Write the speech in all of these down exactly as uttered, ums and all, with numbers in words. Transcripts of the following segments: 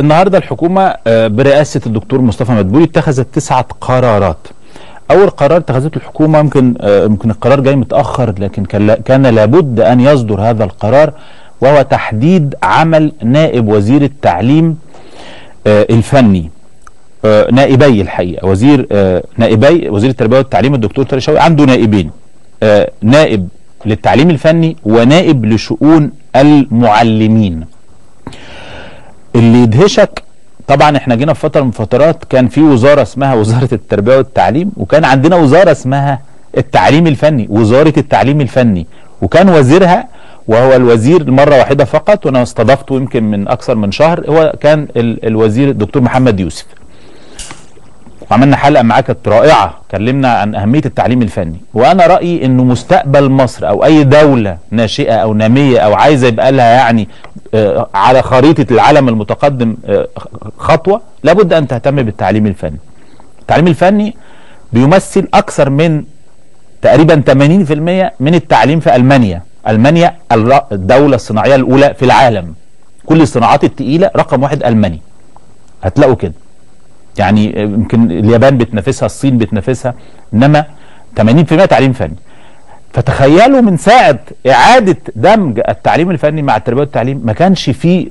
النهارده الحكومه برئاسه الدكتور مصطفى مدبولي اتخذت تسعه قرارات. اول قرار اتخذته الحكومه، يمكن يمكن القرار جاي متاخر، لكن كان لابد ان يصدر هذا القرار، وهو تحديد عمل نائب وزير التعليم الفني. نائبي الحقيقه وزير نائبي وزير التربيه والتعليم الدكتور طارق شوقي عنده نائبين، نائب للتعليم الفني ونائب لشؤون المعلمين. اللي يدهشك طبعا احنا جينا في فتره من فترات كان في وزاره اسمها وزاره التربيه والتعليم، وكان عندنا وزاره اسمها التعليم الفني، وزاره التعليم الفني، وكان وزيرها وهو الوزير مره واحده فقط، وانا استضفته يمكن من اكثر من شهر، هو كان ال الوزير الدكتور محمد يوسف. وعملنا حلقه معاه كانت رائعه، اتكلمنا عن اهميه التعليم الفني. وانا رايي انه مستقبل مصر او اي دوله ناشئه او ناميه او عايزه يبقى لها يعني آه على خريطه العالم المتقدم آه خطوه، لابد ان تهتم بالتعليم الفني. التعليم الفني بيمثل اكثر من تقريبا ثمانين في المئة من التعليم في المانيا. المانيا الدوله الصناعيه الاولى في العالم، كل الصناعات الثقيله رقم واحد المانيا، هتلاقوا كده. يعني يمكن اليابان بتنافسها، الصين بتنافسها، انما ثمانين في المئة تعليم فني. فتخيلوا من ساعه اعاده دمج التعليم الفني مع التربيه والتعليم ما كانش فيه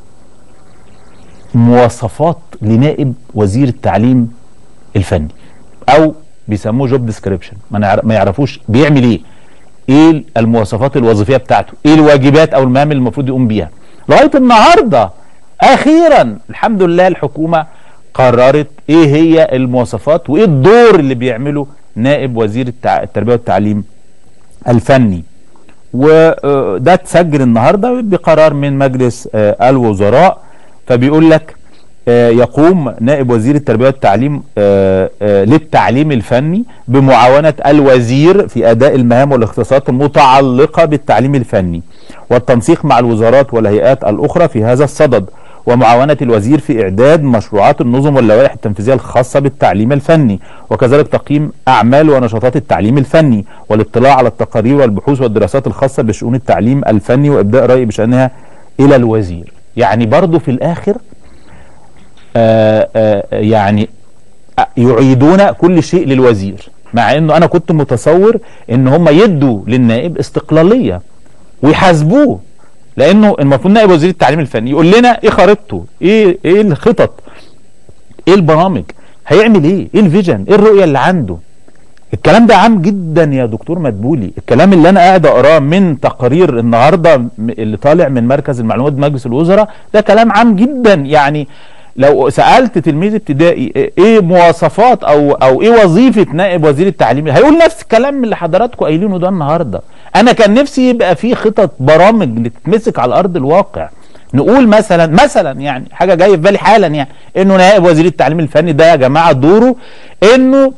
مواصفات لنائب وزير التعليم الفني، او بيسموه جوب ديسكريبشن، ما يعرفوش بيعمل ايه، ايه المواصفات الوظيفيه بتاعته، ايه الواجبات او المهام اللي المفروض يقوم بيها. لغايه النهارده اخيرا الحمد لله الحكومه قررت ايه هي المواصفات وايه الدور اللي بيعمله نائب وزير التربيه والتعليم الفني. وده اتسجل النهارده بقرار من مجلس الوزراء. فبيقول لك يقوم نائب وزير التربيه والتعليم للتعليم الفني بمعاونه الوزير في اداء المهام والاختصاصات المتعلقه بالتعليم الفني، والتنسيق مع الوزارات والهيئات الاخرى في هذا الصدد، ومعاونة الوزير في إعداد مشروعات النظم واللوائح التنفيذية الخاصة بالتعليم الفني، وكذلك تقييم أعمال ونشاطات التعليم الفني، والاطلاع على التقارير والبحوث والدراسات الخاصة بشؤون التعليم الفني، وإبداء رأي بشأنها إلى الوزير. يعني برضو في الآخر آآ آآ يعني يعيدون كل شيء للوزير، مع أنه أنا كنت متصور أن هم يدوا للنائب استقلالية ويحاسبوه، لانه المفروض نائب وزير التعليم الفني يقول لنا ايه خريطته، ايه ايه الخطط، ايه البرامج، هيعمل ايه، ايه الفيجن، ايه الرؤيه اللي عنده. الكلام ده عام جدا يا دكتور مدبولي. الكلام اللي انا قاعد اقراه من تقارير النهارده اللي طالع من مركز المعلومات مجلس الوزراء ده كلام عام جدا. يعني لو سالت تلميذ ابتدائي ايه مواصفات او او ايه وظيفه نائب وزير التعليم هيقول نفس الكلام اللي حضراتكم قايلينه ده النهارده. انا كان نفسي يبقى في خطط برامج تتمسك على ارض الواقع. نقول مثلا مثلا يعني حاجه جايه في بالي حالا، يعني انه نائب وزير التعليم الفني ده يا جماعه دوره انه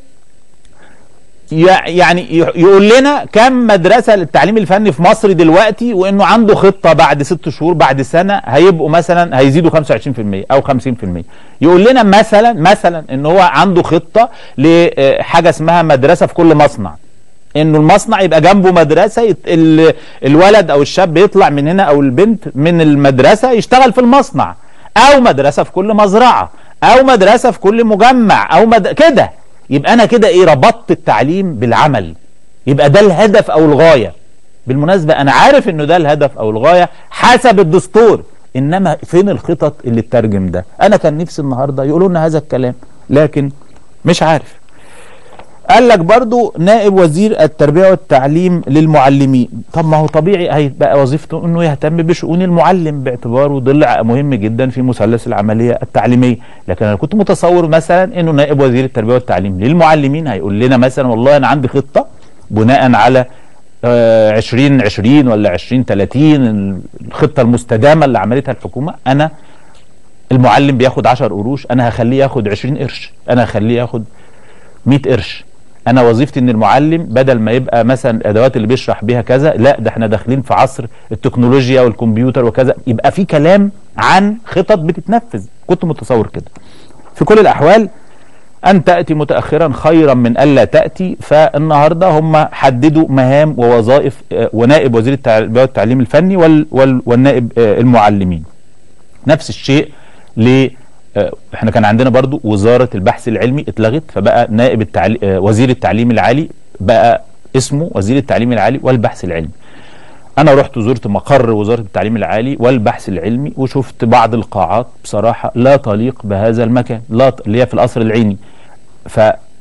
يعني يقول لنا كم مدرسه للتعليم الفني في مصر دلوقتي، وانه عنده خطه بعد ست شهور بعد سنه هيبقوا مثلا هيزيدوا خمسة وعشرين في المئة او خمسين في المئة. يقول لنا مثلا مثلا ان هو عنده خطه لحاجه اسمها مدرسه في كل مصنع، انه المصنع يبقى جنبه مدرسه، الولد او الشاب يطلع من هنا او البنت من المدرسه يشتغل في المصنع، او مدرسه في كل مزرعه، او مدرسه في كل مجمع، او مد... كده. يبقى انا كده ايه، ربطت التعليم بالعمل، يبقى ده الهدف او الغايه. بالمناسبه انا عارف انه ده الهدف او الغايه حسب الدستور، انما فين الخطط اللي تترجم ده؟ انا كان نفسي النهارده يقولوا لنا هذا الكلام، لكن مش عارف. قال لك برضو نائب وزير التربيه والتعليم للمعلمين. طب ما هو طبيعي هيبقى وظيفته انه يهتم بشؤون المعلم باعتباره ضلع مهم جدا في مثلث العمليه التعليميه، لكن انا كنت متصور مثلا انه نائب وزير التربيه والتعليم للمعلمين هيقول لنا مثلا والله انا عندي خطه بناء على عشرين عشرين ولا عشرين ثلاثين، الخطه المستدامه اللي عملتها الحكومه. انا المعلم بياخد عشرة قروش، انا هخليه ياخد عشرين قرش، انا هخليه ياخد مئة قرش. انا وظيفتي ان المعلم بدل ما يبقى مثلا الادوات اللي بيشرح بيها كذا، لا ده احنا داخلين في عصر التكنولوجيا والكمبيوتر وكذا، يبقى في كلام عن خطط بتتنفذ. كنت متصور كده. في كل الاحوال ان تاتي متاخرا خيرا من الا تاتي. فالنهارده هم حددوا مهام ووظائف ونائب وزير التربيه والتعليم الفني وال وال والنائب المعلمين. نفس الشيء ل احنا كان عندنا برضو وزاره البحث العلمي اتلغت، فبقى نائب التعليم وزير التعليم العالي بقى اسمه وزير التعليم العالي والبحث العلمي. انا رحت زرت مقر وزاره التعليم العالي والبحث العلمي وشفت بعض القاعات بصراحه لا تليق بهذا المكان، لا ت... اللي هي في القصر العيني. ف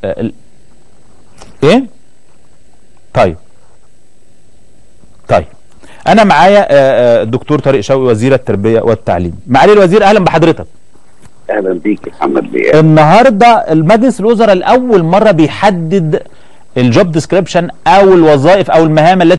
ايه طيب طيب انا معايا الدكتور طارق شوقي وزير التربيه والتعليم. معالي الوزير اهلا بحضرتك. اهلا بيك يا محمد بيه. النهارده المجلس الوزراء لاول مره بيحدد الجوب ديسكريبشن او الوظائف او المهام التي